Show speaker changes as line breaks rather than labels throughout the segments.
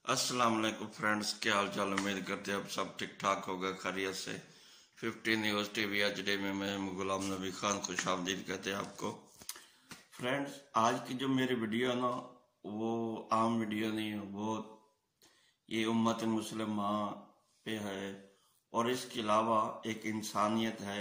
अस्सलाम वालेकुम फ्रेंड्स, क्या हाल चाल। उम्मीद करते हैं आप सब ठीक ठाक होगा, खैरियत से। 15 न्यूज़ टीवी एच डी में मैं गुलाम नबी खान खुश आमदीद कहते हैं आपको। फ्रेंड्स, आज की जो मेरी वीडियो है ना, वो आम वीडियो नहीं है, वो ये उम्मत मुस्लिमा पे है और इसके अलावा एक इंसानियत है।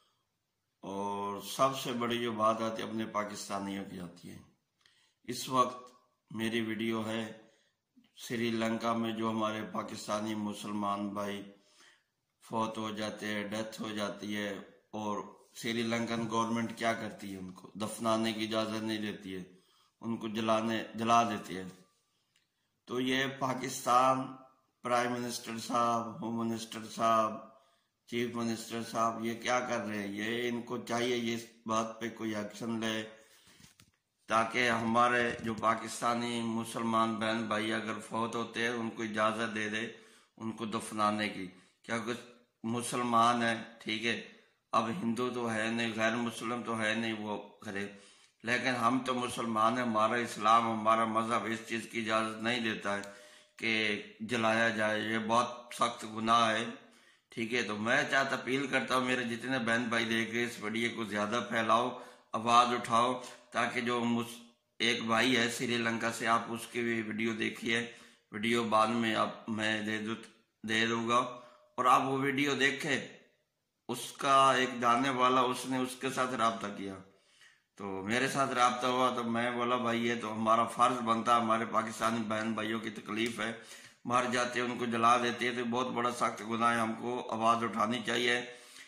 और सबसे बड़ी जो बात आती है अपने पाकिस्तानियों की आती है। इस वक्त मेरी वीडियो है श्रीलंका में जो हमारे पाकिस्तानी मुसलमान भाई फौत हो जाते हैं, डेथ हो जाती है, और श्रीलंकन गवर्नमेंट क्या करती है, उनको दफनाने की इजाज़त नहीं देती है, उनको जला देती है। तो ये पाकिस्तान प्राइम मिनिस्टर साहब, होम मिनिस्टर साहब, चीफ मिनिस्टर साहब ये क्या कर रहे हैं? ये इनको चाहिए ये इस बात पे कोई एक्शन ले, ताकि हमारे जो पाकिस्तानी मुसलमान बहन भाई अगर फौत होते हैं उनको इजाज़त दे दे उनको दफनाने की। क्योंकि मुसलमान है, ठीक है, अब हिंदू तो है नहीं, गैर मुस्लिम तो है नहीं, वो करे, लेकिन हम तो मुसलमान हैं। हमारा इस्लाम, हमारा मज़हब इस चीज़ की इजाज़त नहीं देता है कि जलाया जाए, ये बहुत सख्त गुनाह है, ठीक है। तो मैं चाहता अपील करता हूँ, मेरे जितने बहन भाई देख रहे इस वीडियो को ज़्यादा फैलाओ, आवाज़ उठाओ, ताकि जो एक भाई है श्रीलंका से, आप उसकी भी वीडियो देखिए। वीडियो बाद में आप मैं दे दूंगा और आप वो वीडियो देखे। उसका एक जानने वाला, उसने उसके साथ रब्ता किया, तो मेरे साथ रब्ता हुआ, तो मैं बोला भाई ये तो हमारा फर्ज बनता है, हमारे पाकिस्तानी बहन भाइयों की तकलीफ है, मर जाते हैं, उनको जला देते हैं, तो बहुत बड़ा सख्त गुनाह है, हमको आवाज़ उठानी चाहिए।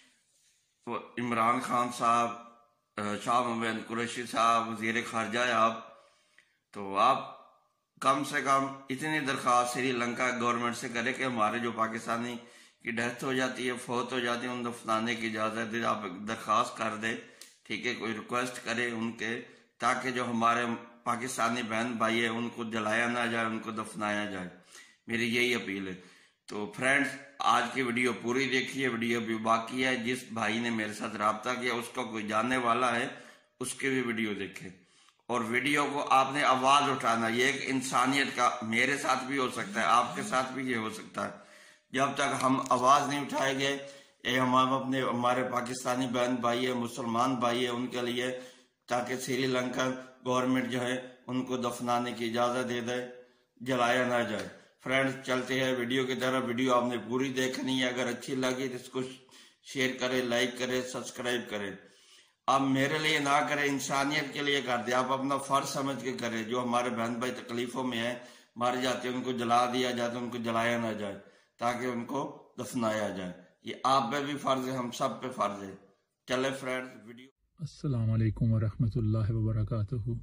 तो इमरान खान साहब, शाह महमूद कुरैशी साहब, वज़ीर ख़ारजा है आप, तो आप कम से कम इतनी दरख्वास्त श्रीलंका गवर्नमेंट से करें कि हमारे जो पाकिस्तानी की डेथ हो जाती है, फौत हो जाती है, उन दफनाने की इजाज़त दे, आप दरख्वास्त कर दे, ठीक है, कोई रिक्वेस्ट करे उनके, ताकि जो हमारे पाकिस्तानी बहन भाई है उनको जलाया ना जाए, उनको दफनाया जाए। मेरी यही अपील है। तो फ्रेंड्स, आज की वीडियो पूरी देखिए, वीडियो भी बाकी है। जिस भाई ने मेरे साथ रब्ता किया उसका कोई जानने वाला है, उसके भी वीडियो देखे, और वीडियो को आपने आवाज उठाना। ये एक इंसानियत का, मेरे साथ भी हो सकता है, आपके साथ भी ये हो सकता है। जब तक हम आवाज नहीं उठाएंगे, हम अपने हमारे पाकिस्तानी बहन भाई है, मुसलमान भाई है, उनके लिए, ताकि श्रीलंका गवर्नमेंट जो है उनको दफनाने की इजाजत दे दे, जलाया ना जाए। फ्रेंड्स, चलते हैं वीडियो की तरफ। वीडियो आपने पूरी देखनी है, अगर अच्छी लगी तो इसको शेयर करें, लाइक करें, सब्सक्राइब करें। आप मेरे लिए ना करें, इंसानियत के लिए कर दे, आप अपना फर्ज समझ के करें। जो हमारे बहन भाई तकलीफों में है, मर जाते हैं, उनको जला दिया जाए, उनको जलाया ना जाए, ताकि उनको दफनाया जाए। ये आप पे भी फर्ज है, हम सब पे फर्ज है। चले फ्रेंड्स, वीडियो।
अस्सलाम वालेकुम वरहमतुल्लाहि वबरकातुहू।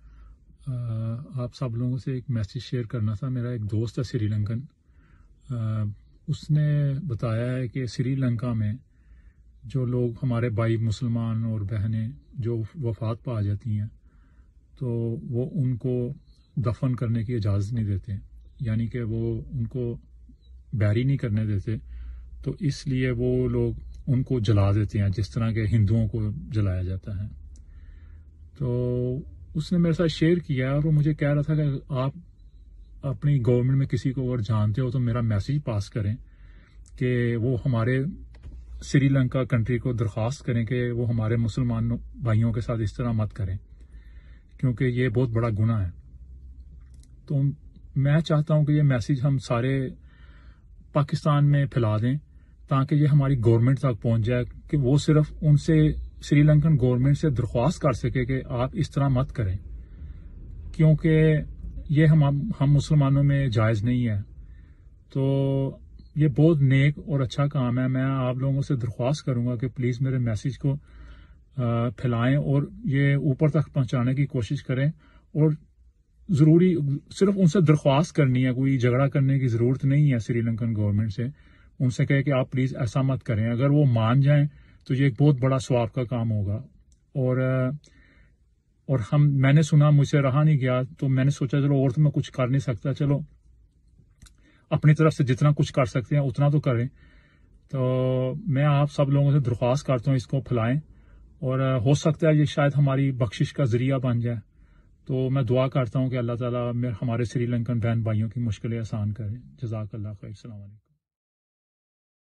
आप सब लोगों से एक मैसेज शेयर करना था। मेरा एक दोस्त है श्रीलंकन, उसने बताया है कि श्रीलंका में जो लोग हमारे भाई मुसलमान और बहनें जो वफात पा जाती हैं, तो वो उनको दफन करने की इजाज़त नहीं देते, यानी कि वो उनको बैरी नहीं करने देते, तो इसलिए वो लोग उनको जला देते हैं, जिस तरह के हिंदुओं को जलाया जाता है। तो उसने मेरे साथ शेयर किया और वो मुझे कह रहा था कि आप अपनी गवर्नमेंट में किसी को अगर जानते हो तो मेरा मैसेज पास करें कि वो हमारे श्रीलंका कंट्री को दरख्वास्त करें कि वो हमारे मुसलमान भाइयों के साथ इस तरह मत करें, क्योंकि ये बहुत बड़ा गुनाह है। तो मैं चाहता हूं कि ये मैसेज हम सारे पाकिस्तान में फैला दें, ताकि ये हमारी गवर्नमेंट तक पहुंच जाए, कि वो सिर्फ उनसे, श्रीलंकन गवर्नमेंट से दरख्वास्त कर सके कि आप इस तरह मत करें, क्योंकि ये हम मुसलमानों में जायज़ नहीं है। तो ये बहुत नेक और अच्छा काम है। मैं आप लोगों से दरख्वास्त करूंगा कि प्लीज़ मेरे मैसेज को फैलाएं और ये ऊपर तक पहुंचाने की कोशिश करें। और ज़रूरी सिर्फ उनसे दरख्वास्त करनी है, कोई झगड़ा करने की ज़रूरत नहीं है श्रीलंकन गवर्नमेंट से। उनसे कहे कि आप प्लीज़ ऐसा मत करें। अगर वो मान जाएं तो ये एक बहुत बड़ा सवाब का काम होगा। और मैंने सुना, मुझसे रहा नहीं गया, तो मैंने सोचा चलो और तो मैं कुछ कर नहीं सकता, चलो अपनी तरफ से जितना कुछ कर सकते हैं उतना तो करें। तो मैं आप सब लोगों से दरख्वास्त करता हूँ इसको फैलाएं, और हो सकता है ये शायद हमारी बख्शिश का जरिया बन जाए। تو میں دعا کرتا ہوں کہ اللہ تعالیٰ ہمارے سری لنکن بہن بھائیوں کی مشکلیں آسان کریں. جزاک اللہ خیر. السلام علیکم.